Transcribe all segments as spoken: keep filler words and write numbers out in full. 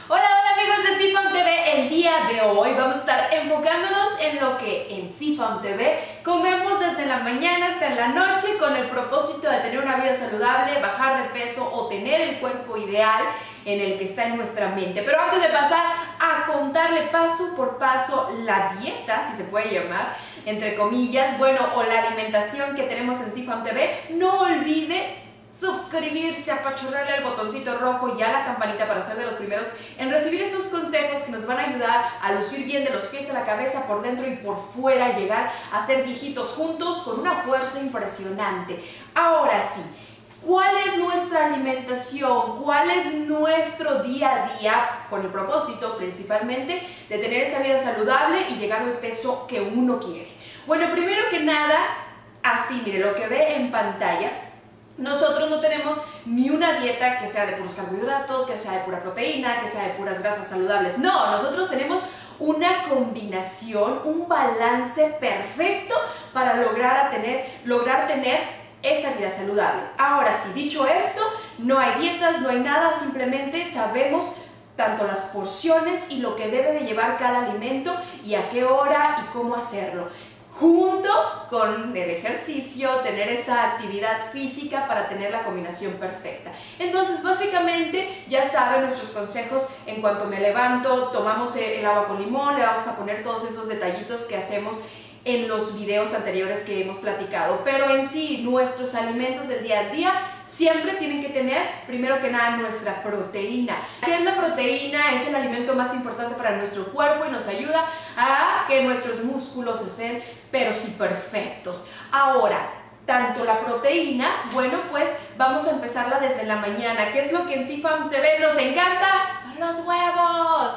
Hola, hola amigos de C-Fam T V. El día de hoy vamos a estar enfocándonos en lo que en C-Fam T V comemos desde la mañana hasta en la noche con el propósito de tener una vida saludable, bajar de peso o tener el cuerpo ideal en el que está en nuestra mente. Pero antes de pasar a contarle paso por paso la dieta, si se puede llamar, entre comillas, bueno, o la alimentación que tenemos en C-Fam T V, no olvide suscribirse, apachurrarle al botoncito rojo y a la campanita para ser de los primeros en recibir estos consejos que nos van a ayudar a lucir bien de los pies a la cabeza, por dentro y por fuera, llegar a ser viejitos juntos con una fuerza impresionante. Ahora sí, ¿cuál es nuestra alimentación? ¿Cuál es nuestro día a día? Con el propósito principalmente de tener esa vida saludable y llegar al peso que uno quiere. Bueno, primero que nada, así, mire, lo que ve en pantalla, nosotros no tenemos ni una dieta que sea de puros carbohidratos, que sea de pura proteína, que sea de puras grasas saludables. No, nosotros tenemos una combinación, un balance perfecto para lograr tener, lograr tener esa vida saludable. Ahora sí, dicho esto, no hay dietas, no hay nada, simplemente sabemos tanto las porciones y lo que debe de llevar cada alimento y a qué hora y cómo hacerlo, junto con el ejercicio, tener esa actividad física para tener la combinación perfecta. Entonces, básicamente, ya saben nuestros consejos. En cuanto me levanto, tomamos el agua con limón, le vamos a poner todos esos detallitos que hacemos en los videos anteriores que hemos platicado. Pero en sí, nuestros alimentos del día a día siempre tienen que tener, primero que nada, nuestra proteína. ¿Qué es la proteína? Es el alimento más importante para nuestro cuerpo y nos ayuda a que nuestros músculos estén, pero sí, perfectos. Ahora, tanto la proteína, bueno, pues vamos a empezarla desde la mañana. ¿Qué es lo que en C-Fam T V nos encanta? ¡Los huevos!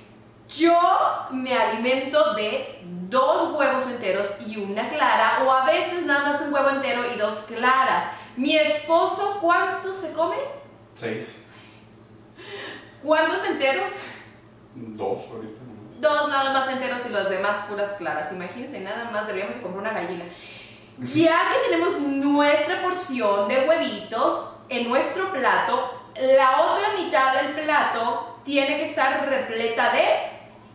Yo me alimento de dos huevos enteros y una clara, o a veces nada más un huevo entero y dos claras. Mi esposo, ¿cuántos se come? Seis. ¿Cuántos enteros? Dos ahorita. Dos nada más enteros y los demás puras claras. Imagínense, nada más deberíamos de comprar una gallina. Ya que tenemos nuestra porción de huevitos en nuestro plato, la otra mitad del plato tiene que estar repleta de...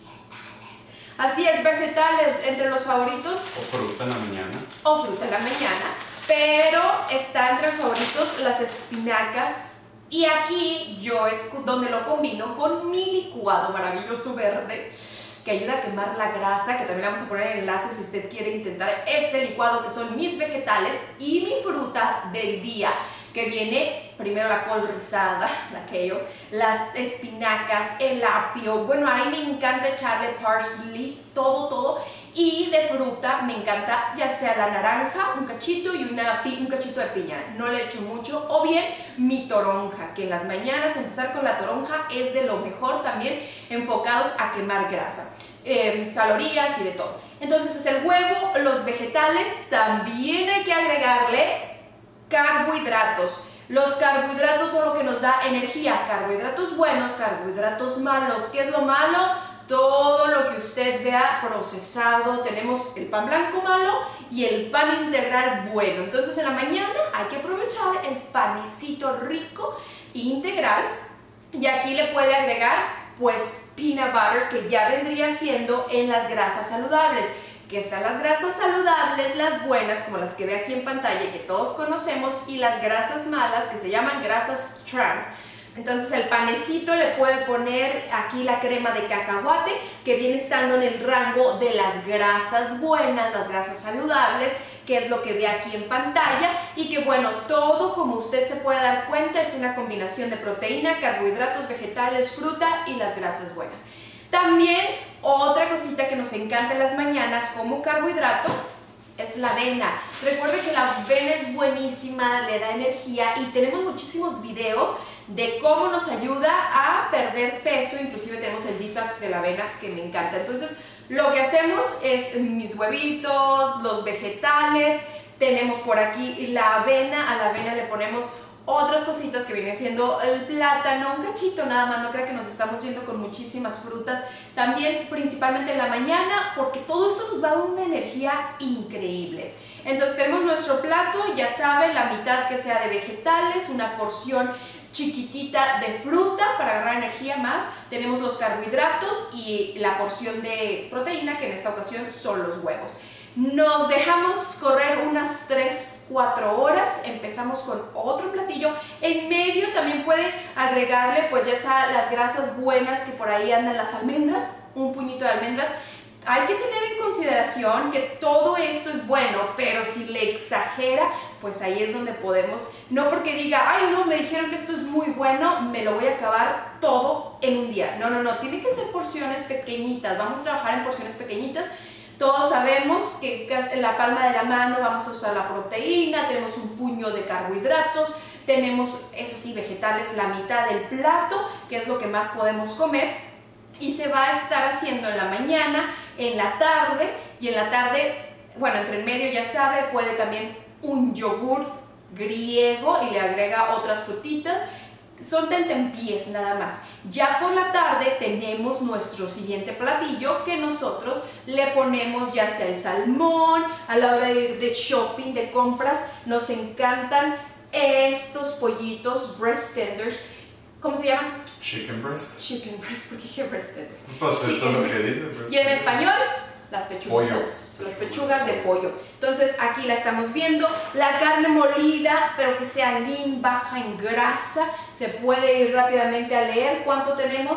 Así es, vegetales, entre los favoritos. O fruta en la mañana. O fruta en la mañana. Pero está entre los favoritos las espinacas. Y aquí yo es donde lo combino con mi licuado maravilloso verde, que ayuda a quemar la grasa, que también le vamos a poner enlaces si usted quiere intentar ese licuado, que son mis vegetales y mi fruta del día, que viene primero la col rizada, la kale, las espinacas, el apio. Bueno, a mí me encanta echarle parsley, todo, todo. Y de fruta me encanta ya sea la naranja, un cachito y una, un cachito de piña. No le echo mucho. O bien mi toronja, que en las mañanas empezar con la toronja es de lo mejor también, enfocados a quemar grasa, eh, calorías y de todo. Entonces es el huevo, los vegetales, también hay que agregarle carbohidratos. Los carbohidratos son lo que nos da energía. Carbohidratos buenos, carbohidratos malos. ¿Qué es lo malo? Todo lo que usted vea procesado. Tenemos el pan blanco malo y el pan integral bueno. Entonces en la mañana hay que aprovechar el panecito rico e integral. Y aquí le puede agregar pues peanut butter, que ya vendría siendo en las grasas saludables. Que están las grasas saludables, las buenas, como las que ve aquí en pantalla, que todos conocemos, y las grasas malas, que se llaman grasas trans. Entonces el panecito le puede poner aquí la crema de cacahuate, que viene estando en el rango de las grasas buenas, las grasas saludables, que es lo que ve aquí en pantalla, y que bueno, todo, como usted se puede dar cuenta, es una combinación de proteína, carbohidratos, vegetales, fruta y las grasas buenas. También otra cosita que nos encanta en las mañanas como carbohidrato es la avena. Recuerde que la avena es buenísima, le da energía, y tenemos muchísimos videos de cómo nos ayuda a perder peso. Inclusive tenemos el detox de la avena, que me encanta. Entonces lo que hacemos es mis huevitos, los vegetales, tenemos por aquí la avena. A la avena le ponemos otras cositas que vienen siendo el plátano, un cachito nada más. No crea que nos estamos yendo con muchísimas frutas, también principalmente en la mañana, porque todo eso nos va a dar una energía increíble. Entonces tenemos nuestro plato, ya saben, la mitad que sea de vegetales, una porción chiquitita de fruta para agarrar energía más. Tenemos los carbohidratos y la porción de proteína, que en esta ocasión son los huevos. Nos dejamos correr unas tres, cuatro horas, empezamos con otro platillo. En medio también puede agregarle pues ya sea las grasas buenas que por ahí andan, las almendras, un puñito de almendras. Hay que tener en consideración que todo esto es bueno, pero si le exagera, pues ahí es donde podemos, no porque diga, ay no, me dijeron que esto es muy bueno, me lo voy a acabar todo en un día. No, no, no, tiene que ser porciones pequeñitas, vamos a trabajar en porciones pequeñitas. Todos sabemos que en la palma de la mano vamos a usar la proteína, tenemos un puño de carbohidratos, tenemos, eso sí, vegetales, la mitad del plato, que es lo que más podemos comer, y se va a estar haciendo en la mañana, en la tarde, y en la tarde, bueno, entre el medio ya sabe, puede también un yogur griego y le agrega otras frutitas. Son tentempiés nada más. Ya por la tarde tenemos nuestro siguiente platillo, que nosotros le ponemos ya sea el salmón. A la hora de ir de shopping, de compras, nos encantan estos pollitos breast tenders. ¿Cómo se llaman? Chicken breast. Chicken breast, porque dije breast tender. Pues Chicken. eso es lo que dice. Breast Y en tender. español, las pechugas, Pollo. las pechugas de pollo. Entonces aquí la estamos viendo, la carne molida, pero que sea lean, baja en grasa. Se puede ir rápidamente a leer cuánto tenemos.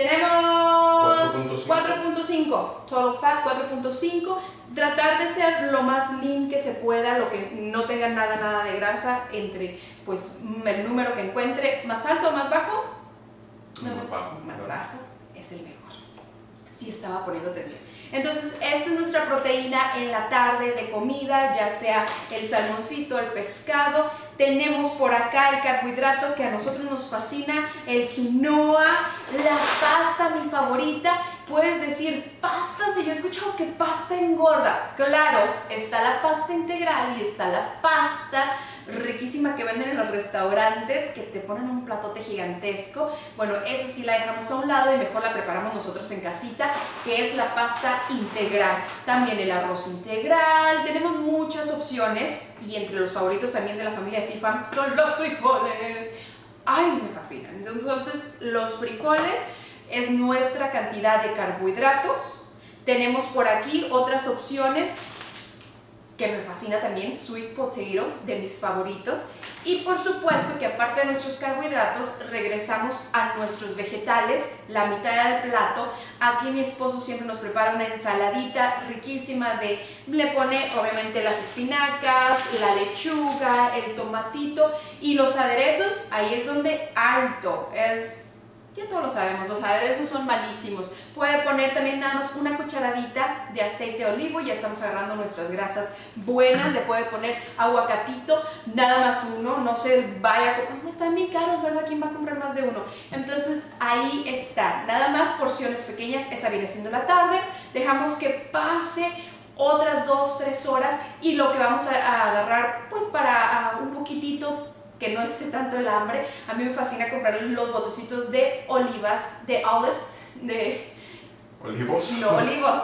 Tenemos cuatro punto cinco, total fat cuatro punto cinco. Tratar de ser lo más lean que se pueda, lo que no tenga nada, nada de grasa, entre pues el número que encuentre, más alto o más bajo. No, más bajo. Más claro. bajo es el mejor. Sí estaba poniendo atención. Entonces, esta es nuestra proteína en la tarde de comida, ya sea el salmoncito, el pescado. Tenemos por acá el carbohidrato que a nosotros nos fascina, el quinoa, la pasta, mi favorita. Puedes decir, pasta, si yo he escuchado que pasta engorda. Claro, está la pasta integral y está la pasta riquísima que venden en los restaurantes, que te ponen un platote gigantesco. Bueno, esa sí la dejamos a un lado y mejor la preparamos nosotros en casita, que es la pasta integral. También el arroz integral, tenemos muchas opciones, y entre los favoritos también de la familia de Cifam son los frijoles. Ay, me fascinan. Entonces, los frijoles es nuestra cantidad de carbohidratos. Tenemos por aquí otras opciones que me fascina también, sweet potato, de mis favoritos. Y por supuesto que aparte de nuestros carbohidratos, regresamos a nuestros vegetales, la mitad del plato. Aquí mi esposo siempre nos prepara una ensaladita riquísima de, le pone obviamente las espinacas, la lechuga, el tomatito y los aderezos. Ahí es donde alto, es... Ya todos lo sabemos, los aderezos son malísimos. Puede poner también nada más una cucharadita de aceite de olivo, ya estamos agarrando nuestras grasas buenas. Le puede poner aguacatito, nada más uno, no se vaya a comprar, están bien caros, ¿verdad? ¿Quién va a comprar más de uno? Entonces ahí está, nada más porciones pequeñas, esa viene siendo la tarde. Dejamos que pase otras dos, tres horas y lo que vamos a, a agarrar pues para a un poquitito, que no esté tanto el hambre. A mí me fascina comprar los botecitos de olivas, de olives, de... ¿Olivos? No, olivos.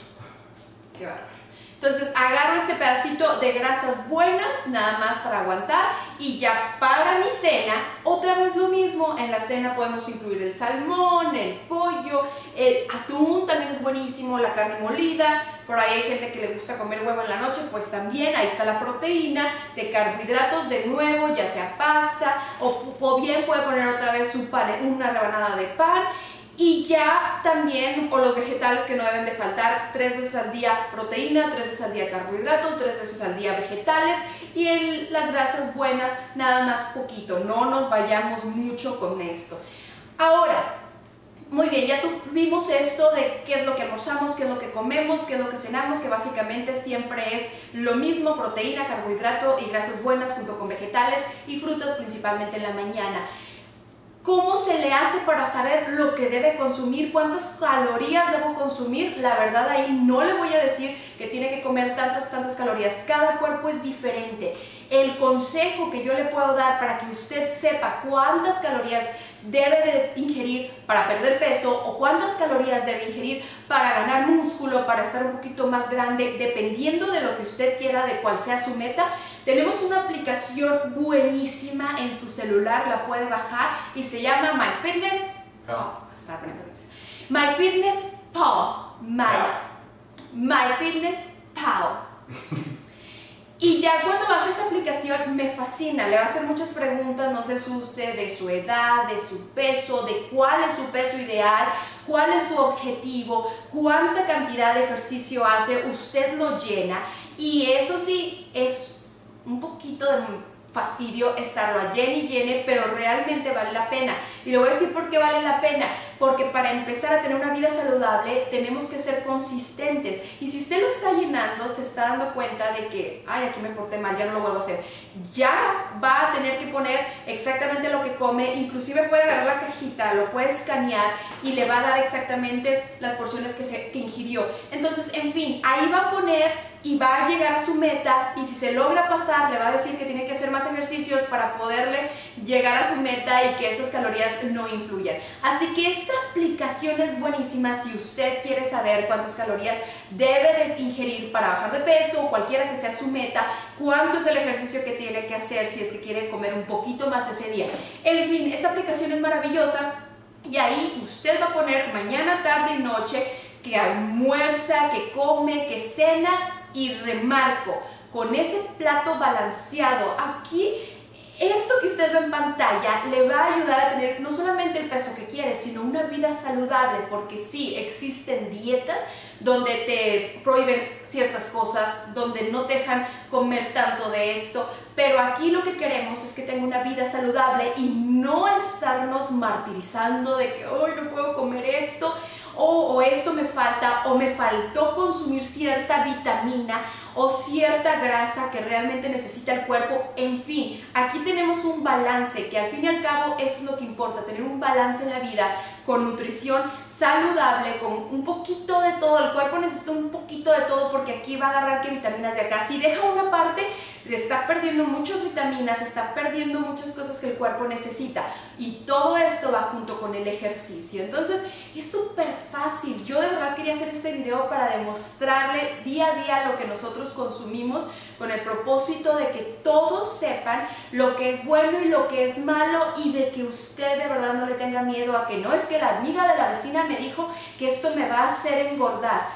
Qué bárbaro. Entonces agarro este pedacito de grasas buenas, nada más para aguantar, y ya para mi cena, otra vez lo mismo. En la cena podemos incluir el salmón, el pollo, el atún también es buenísimo, la carne molida. Por ahí hay gente que le gusta comer huevo en la noche, pues también ahí está la proteína de carbohidratos de nuevo, ya sea pasta, o, o bien puede poner otra vez un pan, una rebanada de pan. Y ya también, o los vegetales que no deben de faltar, tres veces al día proteína, tres veces al día carbohidrato, tres veces al día vegetales, y el, las grasas buenas, nada más poquito, no nos vayamos mucho con esto. Ahora, muy bien, ya tuvimos esto de qué es lo que almorzamos, qué es lo que comemos, qué es lo que cenamos, que básicamente siempre es lo mismo: proteína, carbohidrato y grasas buenas junto con vegetales y frutas, principalmente en la mañana. ¿Cómo se le hace para saber lo que debe consumir? ¿Cuántas calorías debo consumir? La verdad, ahí no le voy a decir que tiene que comer tantas, tantas calorías. Cada cuerpo es diferente. El consejo que yo le puedo dar para que usted sepa cuántas calorías debe de ingerir para perder peso o cuántas calorías debe ingerir para ganar músculo, para estar un poquito más grande, dependiendo de lo que usted quiera, de cuál sea su meta, Tenemos una aplicación buenísima en su celular, la puede bajar y se llama MyFitnessPal. Estaba poniendo atención. MyFitnessPal. My, MyFitnessPal. Y ya cuando baja esa aplicación me fascina, le va a hacer muchas preguntas, no se asuste, de su edad, de su peso, de cuál es su peso ideal, cuál es su objetivo, cuánta cantidad de ejercicio hace, usted lo llena y eso sí es un poquito de fastidio estarlo a llene y llene, pero realmente vale la pena. Y le voy a decir por qué vale la pena, porque para empezar a tener una vida saludable tenemos que ser consistentes y si usted lo está llenando se está dando cuenta de que, ay, aquí me porté mal, ya no lo vuelvo a hacer, ya va a tener que poner exactamente lo que come, inclusive puede agarrar la cajita, lo puede escanear y le va a dar exactamente las porciones que, se, que ingirió. Entonces, en fin, ahí va a poner y va a llegar a su meta y si se logra pasar le va a decir que tiene que hacer más ejercicios para poderle llegar a su meta y que esas calorías no influyan. Así que esta aplicación es buenísima si usted quiere saber cuántas calorías debe de ingerir para bajar de peso o cualquiera que sea su meta, cuánto es el ejercicio que tiene que hacer si es que quiere comer un poquito más ese día. En fin, esta aplicación es maravillosa y ahí usted va a poner mañana, tarde y noche que almuerza, que come, que cena y remarco, con ese plato balanceado, aquí esto que usted ve en pantalla le va a ayudar a tener no solamente el peso que quiere, sino una vida saludable, porque sí, existen dietas donde te prohíben ciertas cosas, donde no te dejan comer tanto de esto, pero aquí lo que queremos es que tenga una vida saludable y no estarnos martirizando de que hoy no puedo comer esto, O, o esto me falta, o me faltó consumir cierta vitamina o cierta grasa que realmente necesita el cuerpo. En fin, aquí tenemos un balance que al fin y al cabo es lo que importa, tener un balance en la vida con nutrición saludable, con un poquito de todo. El cuerpo necesita un poquito de todo porque aquí va a agarrar que vitaminas de acá. Si deja una parte, le está perdiendo muchas vitaminas, está perdiendo muchas cosas que el cuerpo necesita y todo esto va junto con el ejercicio. Entonces es súper fácil. Yo de verdad quería hacer este video para demostrarle día a día lo que nosotros consumimos con el propósito de que todos sepan lo que es bueno y lo que es malo y de que usted de verdad no le tenga miedo a que no es que la amiga de la vecina me dijo que esto me va a hacer engordar.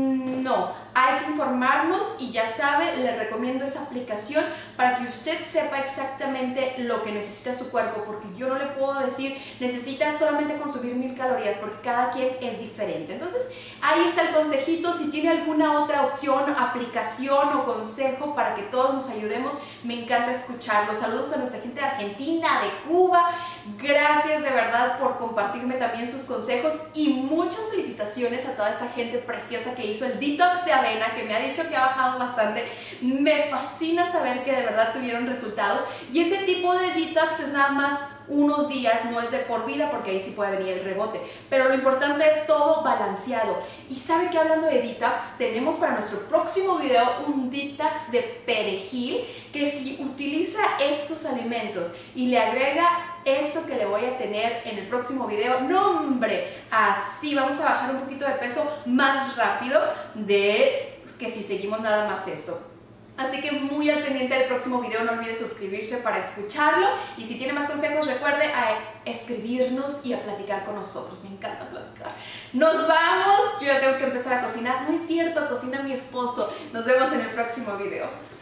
No, hay que informarnos y ya sabe, le recomiendo esa aplicación para que usted sepa exactamente lo que necesita su cuerpo, porque yo no le puedo decir necesitan solamente consumir mil calorías porque cada quien es diferente. Entonces ahí está el consejito. Si tiene alguna otra opción, aplicación o consejo para que todos nos ayudemos, me encanta escucharlo. Saludos a nuestra gente de Argentina, de Cuba. Gracias de verdad por compartirme también sus consejos y muchas felicitaciones a toda esa gente preciosa que hizo el detox de avena, que me ha dicho que ha bajado bastante. Me fascina saber que de verdad tuvieron resultados y ese tipo de detox es nada más unos días, no es de por vida porque ahí sí puede venir el rebote, pero lo importante es todo balanceado. Y sabe que hablando de detox, tenemos para nuestro próximo video un detox de perejil, que si utiliza estos alimentos y le agrega eso que le voy a tener en el próximo video, no hombre, así vamos a bajar un poquito de peso más rápido de que si seguimos nada más esto. Así que muy al pendiente del próximo video, no olvide suscribirse para escucharlo y si tiene más consejos recuerde a escribirnos y a platicar con nosotros. Me encanta platicar. Nos vamos, yo ya tengo que empezar a cocinar. No es cierto, cocina mi esposo. Nos vemos en el próximo video.